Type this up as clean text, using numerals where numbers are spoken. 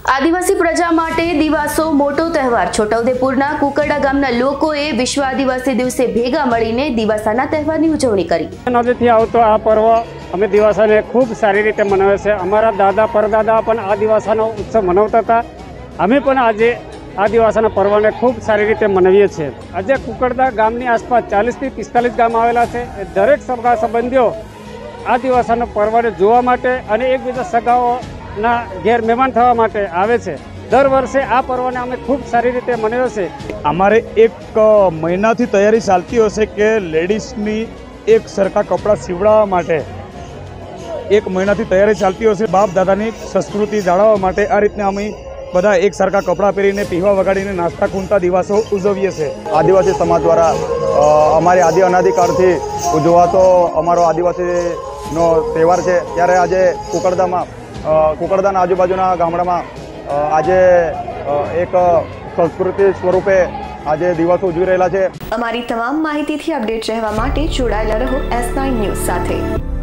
આદિવાસી પ્રજા માટે દિવાસો મોટો તહેવાર। છોટાઉદેપુરના કુકરડા ગામના લોકોએ વિશ્વ આદિવાસી દિવસે ભેગા મળીને દિવાસાના તહેવારની ઉજવણી કરી। નજીકથી આવતો આ પર્વ અમે દિવાસાને ખૂબ સારી રીતે મનાવે છે। અમારા દાદા પરદાદા પણ આ દિવાસાનો ઉત્સવ મનાવતા હતા। અમે પણ આજે આ દિવાસાના પર્વને ખૂબ સારી રીતે મનાવીએ છીએ। આજે કુકરડા ગામની આસપાસ 40 થી 45 ગામ આવેલા છે। એ દરેક સગા સંબંધીઓ આ દિવાસાના પર્વને જોવા માટે અને એકબીજા સગાઓના ઘેર મહેમાન થવા માટે આવે છે। દર વર્ષે આ પર્વને અમે ખૂબ સારી રીતે મનાવ્યો છે। અમારે એક મહિનાથી તૈયારી ચાલતી હશે કે લેડીઝની એક સરખા કપડાં સીવડાવવા માટે એક મહિનાથી તૈયારી ચાલતી હશે। બાપ દાદાની સંસ્કૃતિ જાળવવા માટે આ રીતના અમે બધા એક સરખા કપડાં પહેરીને પીવા વગાડીને નાસ્તા ખૂંદતા દિવસો ઉજવીએ છીએ। આદિવાસી સમાજ દ્વારા અમારી આદિ અનાદિકાળથી ઉજવાતો અમારો આદિવાસીનો તહેવાર છે। ત્યારે આજે કુકરદાના આજુબાજુના ગામડામાં આજે એક સંસ્કૃતિ સ્વરૂપે આજે દિવસો ઉજવી રહેલા છે। અમારી તમામ માહિતીથી અપડેટ રહેવા માટે જોડાયેલા રહો S9 ન્યૂઝ સાથે।